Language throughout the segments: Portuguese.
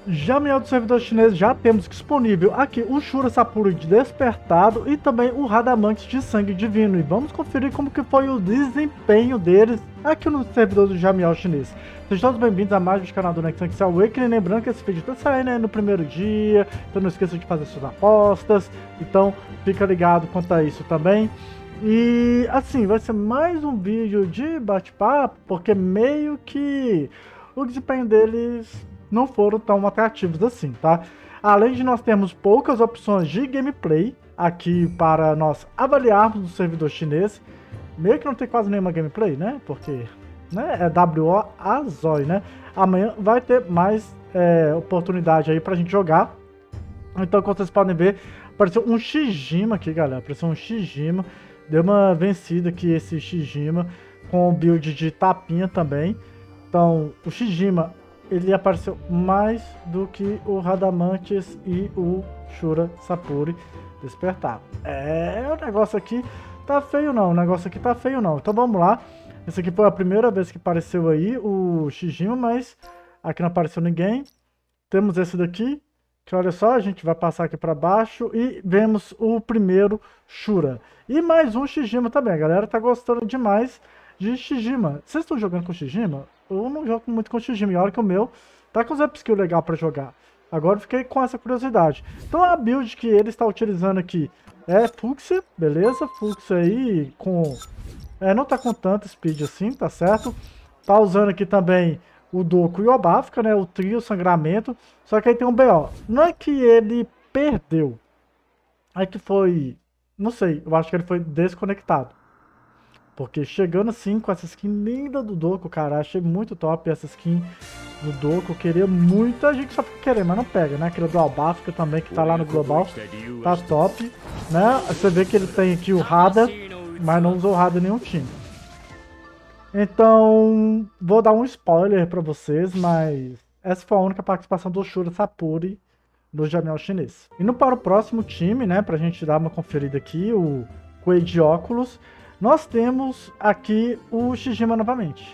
Jamiel do servidor chinês, já temos disponível aqui o Shura Sapuri de Despertado e também o Radamantes de Sangue Divino. E vamos conferir como que foi o desempenho deles aqui no servidor do Jamiel chinês. Sejam todos bem-vindos a mais um canal do Next Rank Awakening. Lembrando que esse vídeo está saindo no primeiro dia, então não esqueça de fazer suas apostas. Então fica ligado quanto a isso também. E assim, vai ser mais um vídeo de bate-papo, porque meio que o desempenho deles não foram tão atrativos assim, tá? Além de nós termos poucas opções de gameplay aqui para nós avaliarmos no servidor chinês, meio que não tem quase nenhuma gameplay, né? Porque é WO a Zói, né? Amanhã vai ter mais oportunidade aí pra gente jogar. Então, como vocês podem ver, apareceu um Shijima aqui, galera. Apareceu um Shijima. Deu uma vencida aqui esse Shijima com o build de tapinha também. Então, o Shijima, ele apareceu mais do que o Radamantes e o Shura Sapuri Despertado. O negócio aqui tá feio não, o negócio aqui tá feio não. Então vamos lá. Essa aqui foi a primeira vez que apareceu aí o Shijima, mas aqui não apareceu ninguém. Temos esse daqui, que olha só, a gente vai passar aqui para baixo e vemos o primeiro Shura. E mais um Shijima também, a galera tá gostando demais de Shijima. Vocês estão jogando com Shijima? Eu não jogo muito com Shijima, e olha que o meu tá com os upskill legal para jogar. Agora eu fiquei com essa curiosidade. Então a build que ele está utilizando aqui é Fuxia, beleza? Fuxia aí com... não tá com tanto speed assim, tá certo? Tá usando aqui também o Doku e o Obafka, né? O trio Sangramento. Só que aí tem um BO. Não é que ele perdeu. É que foi... Não sei, eu acho que ele foi desconectado. Porque chegando assim com essa skin linda do Doku, cara, achei muito top essa skin do Doku. Eu queria muito, a gente só fica querendo, mas não pega, né? Aquele do Obafka também, que tá lá no global, tá top, né? Você vê que ele tem aqui o Hada, mas não usou Hada em nenhum time. Então, vou dar um spoiler pra vocês, mas essa foi a única participação do Shura Sapuri no Jamiel chinês. Indo para o próximo time, né, pra gente dar uma conferida aqui, o Kuei de óculos. Nós temos aqui o Shijima novamente.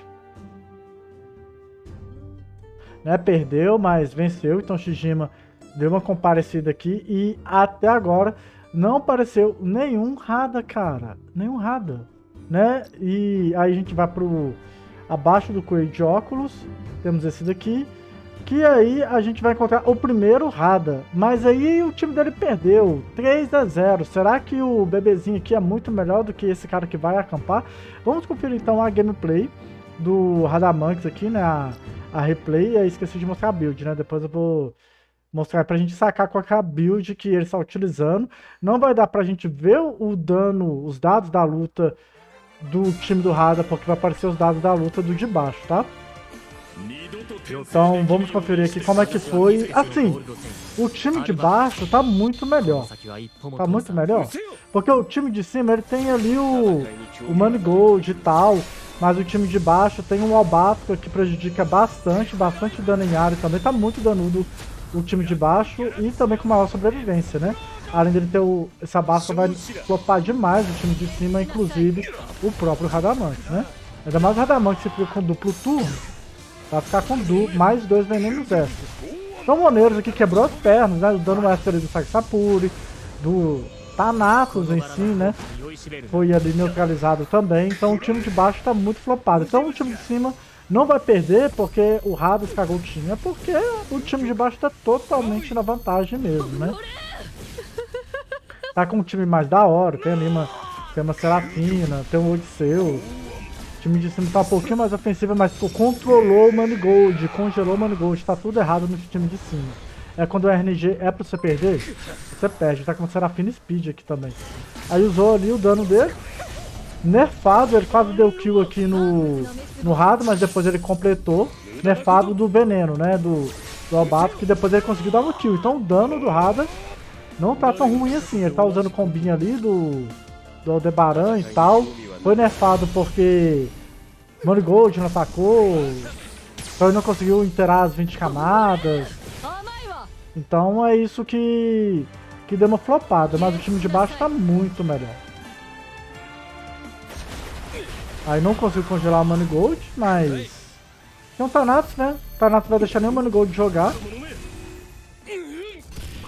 Perdeu, mas venceu. Então o Shijima deu uma comparecida aqui. E até agora não apareceu nenhum Hada, cara. Nenhum Hada. E aí a gente vai pro abaixo do Kuei de óculos. Temos esse daqui. Que aí a gente vai encontrar o primeiro Hada. Mas aí o time dele perdeu 3-0. Será que o bebezinho aqui é muito melhor do que esse cara que vai acampar? Vamos conferir então a gameplay do Radamantes aqui, né? A replay. E aí esqueci de mostrar a build, né? Depois eu vou mostrar pra gente sacar qual é a build que ele está utilizando. Não vai dar pra gente ver o dano, os dados da luta do time do Hada, porque vai aparecer os dados da luta do de baixo, tá? Então vamos conferir aqui como é que foi. Assim, o time de baixo tá muito melhor. Tá muito melhor. Porque o time de cima ele tem ali o Manigold e tal. Mas o time de baixo tem um Obafka que prejudica bastante dano em área também. Tá muito danudo o time de baixo e também com maior sobrevivência, né? Além dele ter essa Obafka vai flopar demais o time de cima, inclusive o próprio Radamantes, né? Ainda mais o Radamantes se fica com duplo turno. Vai ficar com mais 2 venenos extras. Então o Moneiros aqui quebrou as pernas, né? O dano extra do Saki Sapuri, do Thanatos em si, né? Foi ali neutralizado também. Então o time de baixo tá muito flopado. Então o time de cima não vai perder porque o Hades cagou o time. É porque o time de baixo tá totalmente na vantagem mesmo, né? Tá com um time mais da hora. Tem ali uma Serafina, tem um Odisseu. O time de cima tá um pouquinho mais ofensivo, mas controlou o Manigold, congelou o Manigold, tá tudo errado no time de cima. Quando o RNG é pra você perder, você perde, tá com o Serafina Speed aqui também. Aí usou ali o dano dele, nerfado, ele quase deu kill aqui no Hada, mas depois ele completou, nerfado do veneno, né, do Obafka, que depois ele conseguiu dar um kill. Então o dano do Hada não tá tão ruim assim, ele tá usando o combinho ali do Aldebaran e tal. Foi nerfado porque Manigold não atacou, então ele não conseguiu interar as 20 camadas. Então é isso que deu uma flopada, mas o time de baixo tá muito melhor. Aí não conseguiu congelar o Manigold, mas tem um Thanatos, né? O Thanatos vai deixar nem o Manigold jogar.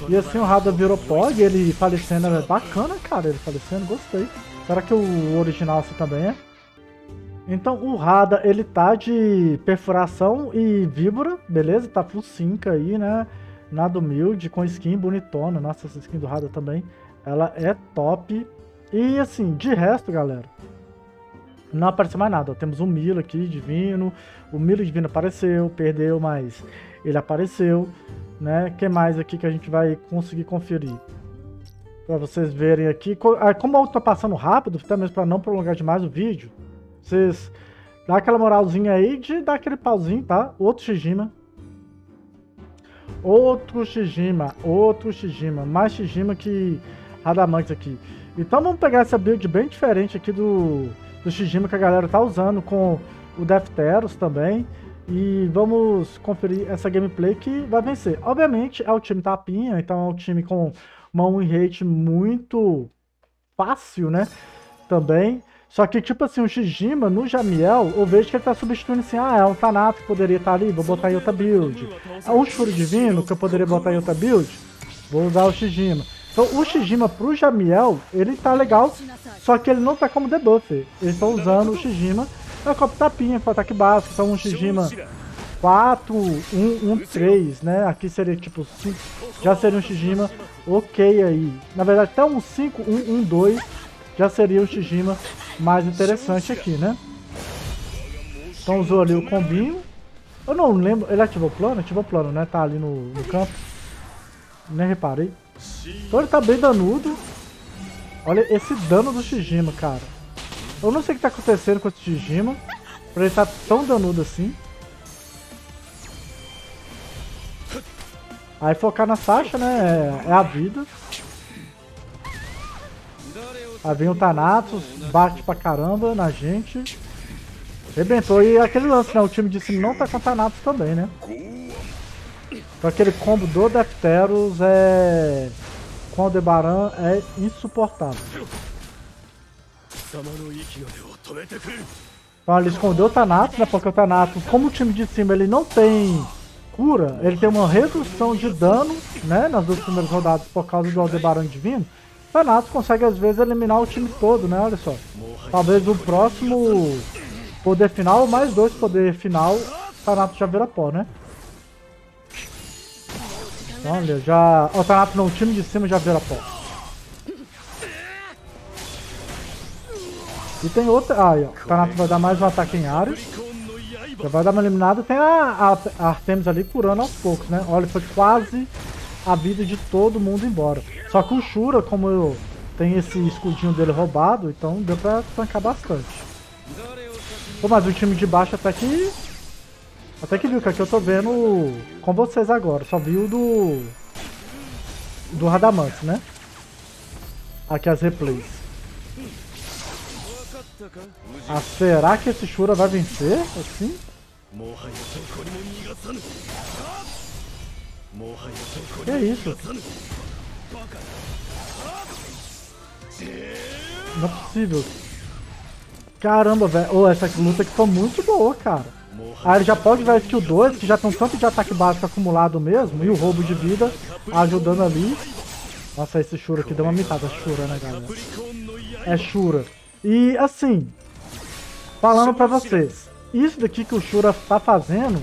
E assim o Hada virou Pog, ele falecendo é bacana, cara, ele falecendo, gostei. Será que o original assim também é? Então o Hada, ele tá de perfuração e víbora, beleza? Tá full 5 aí, né? Nada humilde, com skin bonitona. Nossa, essa skin do Hada também, ela é top. E assim, de resto, galera, não apareceu mais nada. Temos um Milo aqui, divino. O Milo divino apareceu, perdeu, mas ele apareceu, né? O que mais aqui que a gente vai conseguir conferir? Pra vocês verem aqui. Como eu tô passando rápido, até mesmo pra não prolongar demais o vídeo, vocês dá aquela moralzinha aí de dar aquele pauzinho, tá? Outro Shijima. Outro Shijima. Outro Shijima. Mais Shijima que Radamantes aqui. Então vamos pegar essa build bem diferente aqui do Shijima que a galera tá usando com o Defteros também. E vamos conferir essa gameplay que vai vencer. Obviamente é o time tapinha, então é um time com uma win rate muito fácil, né? Também. Só que, tipo assim, o Shijima, no Jamiel, eu vejo que ele tá substituindo assim, é um Thanatos que poderia estar ali, vou botar em outra build. O Shuro Divino, que eu poderia botar em outra build, vou usar o Shijima. Então, o Shijima pro Jamiel, ele tá legal, só que ele não tá como debuff. Eles estão usando o Shijima pra copo tapinha, com ataque básico. Então, um Shijima 4, 1, 1, 3, né? Aqui seria tipo 5, já seria um Shijima ok aí. Na verdade, até um 5, 1, 1, 2, já seria o Shijima mais interessante aqui, né? Então usou ali o combinho. Eu não lembro, ele ativou o plano? Ativou o plano, né? Tá ali no campo. Nem reparei. Então ele tá bem danudo. Olha esse dano do Shijima, cara. Eu não sei o que tá acontecendo com esse Shijima, pra ele tá tão danudo assim. Aí focar na Sasha, né? É a vida. Aí vem o Thanatos, bate pra caramba na gente. Rebentou. E aquele lance, né? O time de cima não tá com Thanatos também, né? Então aquele combo do Defteros com o Aldebaran é insuportável. Então ele escondeu o Thanatos, né? Porque o Thanatos, como o time de cima ele não tem cura, ele tem uma redução de dano, né? Nas duas primeiras rodadas por causa do Aldebaran divino. O Thanatos consegue às vezes eliminar o time todo, né? Olha só. Talvez o próximo poder final, mais 2 poder final, o Thanatos já vira pó, né? Olha, já... O Thanatos não, o time de cima já vira pó. E tem outra... Aí, ó. O Thanatos vai dar mais um ataque em área. Já vai dar uma eliminada. Tem a Artemis ali curando aos poucos, né? Olha, foi quase a vida de todo mundo embora. Só que o Shura, como eu tenho esse escudinho dele roubado, então deu pra tancar bastante. Pô, mas o time de baixo até que viu, que aqui eu tô vendo com vocês agora. Só vi o do Radamantes, né? Aqui as replays. Ah, será que esse Shura vai vencer? Assim? Que é isso? Não é possível. Caramba, velho. Oh, essa luta aqui foi muito boa, cara. Aí ele já pode ver a skill 2, que já tem um tanto de ataque básico acumulado mesmo. E o roubo de vida ajudando ali. Nossa, esse Shura aqui deu uma mitada. Shura, né, galera? É Shura. E assim, falando pra vocês, isso daqui que o Shura tá fazendo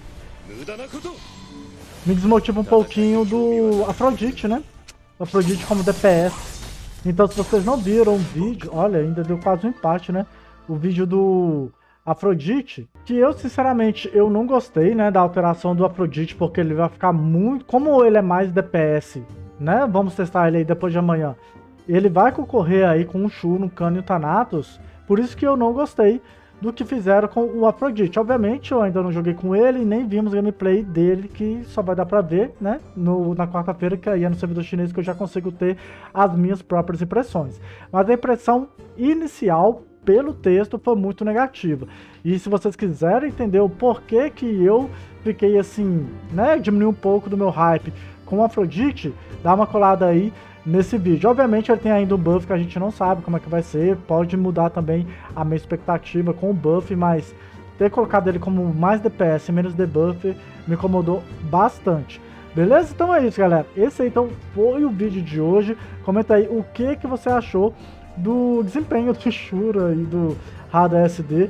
me desmotiva um pouquinho do Afrodite, né? O Afrodite como DPS. Então, se vocês não viram o vídeo, olha, ainda deu quase um empate, né? O vídeo do Afrodite, que eu, sinceramente, eu não gostei, né, da alteração do Afrodite, porque ele vai ficar muito... Como ele é mais DPS, né? Vamos testar ele aí depois de amanhã. Ele vai concorrer aí com o Shuro, o Kano e o Thanatos, por isso que eu não gostei do que fizeram com o Afrodite. Obviamente, eu ainda não joguei com ele e nem vimos gameplay dele, que só vai dar pra ver, né, na quarta-feira, que aí é no servidor chinês que eu já consigo ter as minhas próprias impressões. Mas a impressão inicial, pelo texto, foi muito negativa. E se vocês quiserem entender o porquê que eu fiquei assim, né, diminuir um pouco do meu hype com o Afrodite, dá uma colada aí nesse vídeo. Obviamente ele tem ainda um buff que a gente não sabe como é que vai ser, pode mudar também a minha expectativa com o buff, mas ter colocado ele como mais DPS e menos debuff me incomodou bastante. Beleza? Então é isso, galera. Esse aí então foi o vídeo de hoje. Comenta aí o que você achou do desempenho do Shura e do Hada SD.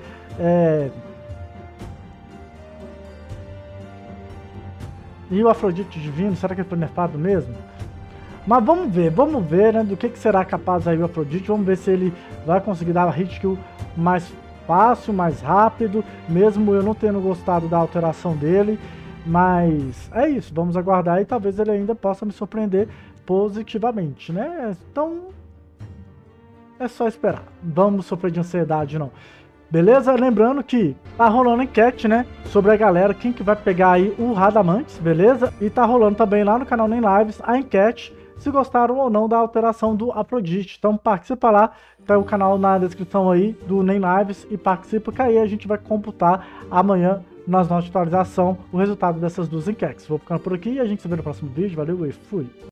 E o Afrodite Divino, será que ele foi nerfado mesmo? Mas vamos ver, né, do que será capaz aí o Afrodite. Vamos ver se ele vai conseguir dar a hit kill mais fácil, mais rápido, mesmo eu não tendo gostado da alteração dele. Mas é isso, vamos aguardar e talvez ele ainda possa me surpreender positivamente, né? Então é só esperar. Vamos sofrer de ansiedade, não. Beleza? Lembrando que tá rolando enquete, né? Sobre a galera, quem que vai pegar aí o Radamantes, beleza? E tá rolando também lá no canal Nem Lives a enquete se gostaram ou não da alteração do Afrodite. Então participa lá, tá o canal na descrição aí do Nem Lives e participa, que aí a gente vai computar amanhã nas nossas atualizações o resultado dessas duas enquetes. Vou ficando por aqui e a gente se vê no próximo vídeo. Valeu e fui!